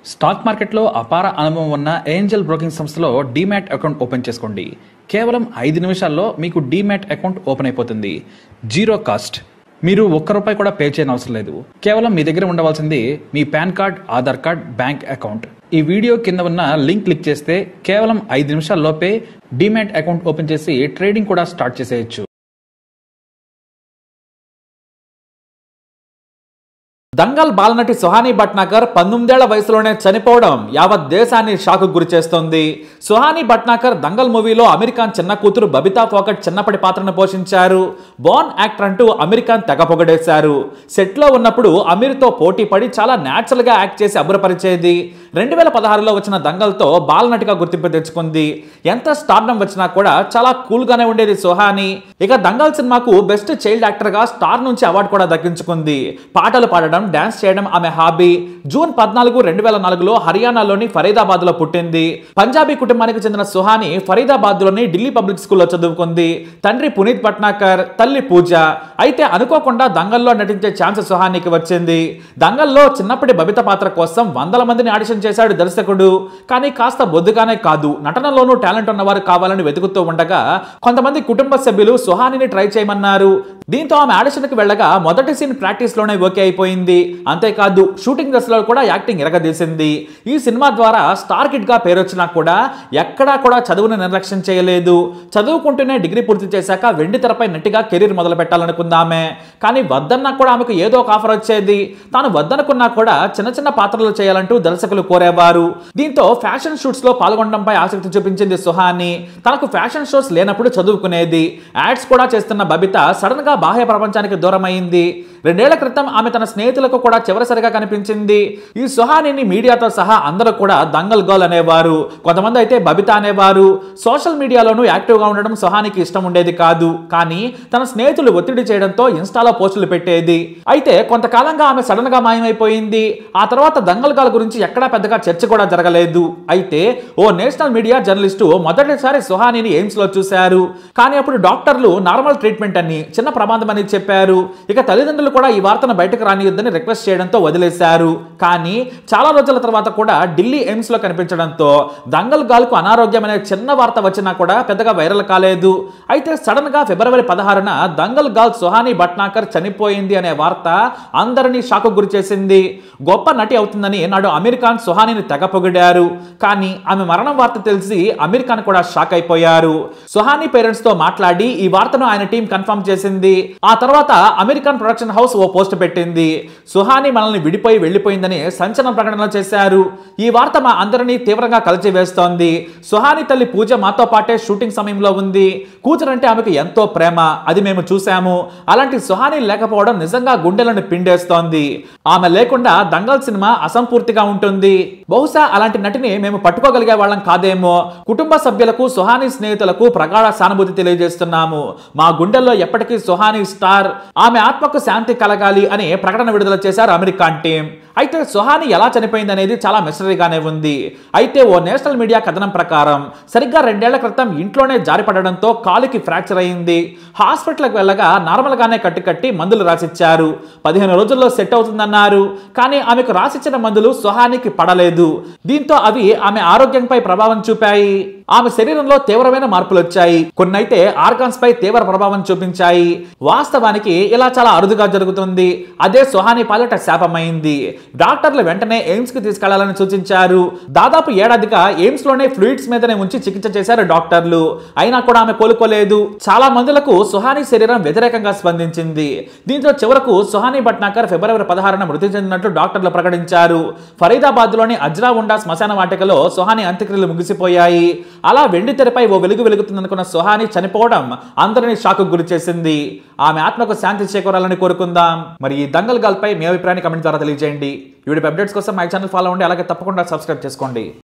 Stock మార్కెట్లో అపార అనుభవం ఉన్న ఏంజల్ బ్రోకింగ్ సంస్థలో డీమ్యాట్ అకౌంట్ ఓపెన్ చేసుకోండి. కేవలం 5 నిమిషాల్లో మీకు డీమ్యాట్ అకౌంట్ ఓపెన్ అయిపోతుంది. Zero cost. మీరు ₹1 కూడా పే చేయని అవసరం లేదు. కేవలం మీ దగ్గర ఉండవలసింది మీ PAN card, Aadhaar card, bank account. ఈ వీడియో కింద ఉన్న లింక్ క్లిక్ చేస్తే కేవలం 5 నిమిషాల్లోపే డీమ్యాట్ అకౌంట్ ఓపెన్ చేసి ట్రేడింగ్ కూడా స్టార్ట్ చేసేయచ్చు. దంగల్ బాలనటి సుహానీ భట్నాగర్ 19 ఏళ్ల వయసులోనే చనిపోవడం యావత్ దేశాన్ని షాక్ గురి చేస్తోంది. సుహానీ భట్నాగర్ దంగల్ మూవీలో అమీర్ ఖాన్ చిన్న కూతురు బబితా ఫోగట్ చిన్నప్పటి పాత్రను పోషించారు. బోర్న్ యాక్టర్ అంటూ అమీర్ ఖాన్ తెగ పొగడేశారు. సెట్లో ఉన్నప్పుడు అమీర్తో పోటీ పడి చాలా న్యాచురల్ గా యాక్ట్ చేసి అబ్బురపరిచేది. 2016లో వచ్చిన దంగల్తో బాలనటిగా గుర్తింపు తెచ్చుకుంది. ఎంత స్టార్డమ్ వచ్చినా కూడా చాలా కూల్ గానే ఉండేది సుహానీ. ఇక దంగల్ సినిమాకు బెస్ట్ చైల్డ్ యాక్టర్ గా స్టార్ నుంచి అవార్డు కూడా దక్కించుకుంది. పాటలు పాడడం, డాన్స్ చేయడం ఆమె హాబీ. జూన్ 14, 2004లో హర్యానాలోని ఫరీదాబాద్ లో పుట్టింది. పంజాబీ కుటుంబానికి చెందిన సుహానీ ఫరీదాబాద్ లోని ఢిల్లీ పబ్లిక్ స్కూల్లో చదువుకుంది. తండ్రి పునీత్ భట్నాగర్, తల్లి పూజ. అయితే అనుకోకుండా దంగల్లో నటించే ఛాన్స్ సుహానీకి వచ్చింది. దంగల్లో చిన్నప్పటి బబిత పాత్ర కోసం వందల మందిని ఆడిషన్ చేశాడు దర్శకుడు. కానీ కాస్త బొద్దుగానే కాదు, నటనలోనూ టాలెంట్ ఉన్నవారు కావాలని వెతుకుతూ ఉండగా కొంతమంది కుటుంబ సభ్యులు సుహానీని ట్రై చేయమన్నారు. దీంతో ఆమె ఆడిషన్కి వెళ్ళగా మొదటి సీన్ ప్రాక్టీస్ లోనే ఓకే అయిపోయింది. అంతేకాదు షూటింగ్ దశలో కూడా యాక్టింగ్ ఎరగదీసింది. ఈ సినిమా ద్వారా స్టార్ కిడ్ గా పేరొచ్చినా కూడా ఎక్కడా కూడా చదువును నిర్లక్ష్యం చేయలేదు. చదువుకుంటూనే డిగ్రీ పూర్తి చేశాక వెండి తెరపై నటిగా కెరీర్ మొదలు పెట్టాలనుకుందామె. కానీ వద్దన్నా కూడా ఆమెకు ఏదో ఒక ఆఫర్ వచ్చేది. తాను వద్దనుకున్నా కూడా చిన్న చిన్న పాత్రలు చేయాలంటూ దర్శకులు కోరేవారు. దీంతో ఫ్యాషన్ షూట్స్ లో పాల్గొనడంపై ఆసక్తి చూపించింది సుహానీ. తనకు ఫ్యాషన్ షోస్ లేనప్పుడు చదువుకునేది. యాడ్స్ కూడా చేస్తున్న బబిత సడన్ గా బాహ్య ప్రపంచానికి దూరమైంది. 2 ఏళ్ల క్రితం ఆమె తన స్నేహితులకు కూడా చివరిసరిగా కనిపించింది. ఈ సుహానీని మీడియాతో సహా అందరూ కూడా దంగల్ గర్ల్ అనేవారు. కొంతమంది అయితే బబిత అనేవారు. సోషల్ మీడియాలోనూ యాక్టివ్గా ఉండడం సుహానీకి ఇష్టం ఉండేది కాదు. కానీ తన స్నేహితులు ఒత్తిడి చేయడంతో ఇన్స్టాలో పోస్టులు పెట్టేది. అయితే కొంతకాలంగా ఆమె సడన్ గా మాయమైపోయింది. ఆ తర్వాత దంగల్ గర్ల్ గురించి ఎక్కడా పెద్దగా చర్చ కూడా జరగలేదు. అయితే ఓ నేషనల్ మీడియా జర్నలిస్టు మొదటిసారి సుహానీని ఎయిమ్స్ లో చూశారు. కానీ అప్పుడు డాక్టర్లు నార్మల్ ట్రీట్మెంట్ అని, చిన్న ప్రమాదం అని చెప్పారు. ఇక తల్లిదండ్రులు కూడా ఈ వార్తను బయటకు రానియొద్దని రిక్వెస్ట్ చేయడంతో వదిలేశారు. కానీ చాలా రోజుల తర్వాత కూడా ఢిల్లీ ఎయిమ్స్ లో కనిపించడంతో దంగల్ గర్ల్ కు అనారోగ్యం అనే చిన్న వార్త వచ్చినా కూడా పెద్దగా వైరల్ కాలేదు. అయితే సడన్ గా ఫిబ్రవరి 16న దంగల్ గర్ల్ సుహానీ భట్నాగర్ చనిపోయింది అనే వార్త అందరినీ షాక్ గురి చేసింది. గొప్ప నటి అవుతుందని నాడు అమీర్ ఖాన్ సుహానీని తెగ పొగిడారు. కానీ ఆమె మరణం వార్త తెలిసి అమీర్ ఖాన్ కూడా షాక్ అయిపోయారు. సుహానీ పేరెంట్స్ తో మాట్లాడి ఈ వార్తను ఆయన టీం కన్ఫర్మ్ చేసింది. ఆ తర్వాత అమీర్ ఖాన్ ప్రొడక్షన్ హౌస్ ఓ పోస్ట్ పెట్టింది. సుహానీ మనల్ని విడిపోయి వెళ్లిపోయిందని సంచలన ప్రకటనలు చేశారు. ఈ వార్త మా అందరినీ తీవ్రంగా కలిచివేస్తోంది. సుహానీ తల్లి పూజ మాతో పాటే షూటింగ్ సమయంలో ఉంది. కూతురంటే ఆమెకు ఎంతో ప్రేమ, అది మేము చూశాము. అలాంటి సుహానీ లేకపోవడం నిజంగా గుండెలను పిండేస్తోంది. ఆమె లేకుండా దంగల్ సినిమా అసంపూర్తిగా ఉంటుంది. బహుశా అలాంటి నటిని మేము పట్టుకోగలిగే వాళ్ళం కాదేమో. కుటుంబ సభ్యులకు, సుహానీ స్నేహితులకు ప్రగాఢ సానుభూతి తెలియజేస్తున్నాము. మా గుండెల్లో ఎప్పటికీ సుహానీ స్టార్. ఆమె ఆత్మకు శాంతి కలగాలి అని ప్రకటన విడుదల చేశారు అమీర్ ఖాన్ టీం. అయితే సుహానీ ఎలా చనిపోయింది అనేది చాలా మిస్టరీగానే ఉంది. అయితే ఓ నేషనల్ మీడియా కథనం ప్రకారం సరిగ్గా 2 ఏళ్ల క్రితం ఇంట్లోనే జారిపడడంతో కాలుకి ఫ్రాక్చర్ అయింది. హాస్పిటల్కి వెళ్ళగా నార్మల్ గానే కట్టి మందులు రాసిచ్చారు. 15 రోజుల్లో సెట్ అవుతుందన్నారు. కానీ ఆమెకు రాసిచ్చిన మందులు సుహానీకి పడలేదు. దీంతో అవి ఆమె ఆరోగ్యంపై ప్రభావం చూపాయి. ఆమె శరీరంలో తీవ్రమైన మార్పులు వచ్చాయి. కొన్నైతే ఆర్గాన్స్ పై తీవ్ర ప్రభావం చూపించాయి. వాస్తవానికి ఇలా చాలా అరుదుగా జరుగుతుంది. అదే సుహానీ పాలిట శాపమైంది. డాక్టర్లు వెంటనే ఎయిమ్స్ కి తీసుకెళ్లాలని సూచించారు. దాదాపు ఏడాదిగా ఎయిమ్స్ లోనే ఫ్లూయిడ్స్ మీదనే ఉంచి చికిత్స చేశారు డాక్టర్లు. అయినా కూడా ఆమె కోలుకోలేదు. చాలా మందులకు సుహానీ శరీరం వ్యతిరేకంగా స్పందించింది. దీంతో చివరకు సుహానీ భట్నాగర్ ఫిబ్రవరి 16న మృతి చెందినట్లు డాక్టర్లు ప్రకటించారు. ఫరీదాబాద్ లోని అజ్రా ఉండా శ్మశాన వాటికలో సుహానీ అంత్యక్రియలు ముగిసిపోయాయి. అలా వెండి తెరపై ఓ వెలుగు వెలుగుతుందనుకున్న సుహానీ చనిపోవడం అందరినీ షాక్ గురి చేసింది. ఆమె ఆత్మకు శాంతి చేకూరాలని కోరుకుందాం. మరి ఈ దంగల్ గర్ల్ పై మీ అభిప్రాయాన్ని కమెంట్ ద్వారా తెలియజేయండి. వీడియో అప్డేట్స్ కోసం మై ఛానల్ ఫాలో అవ్వండి. అలాగే తప్పకుండా సబ్స్క్రైబ్ చేసుకోండి.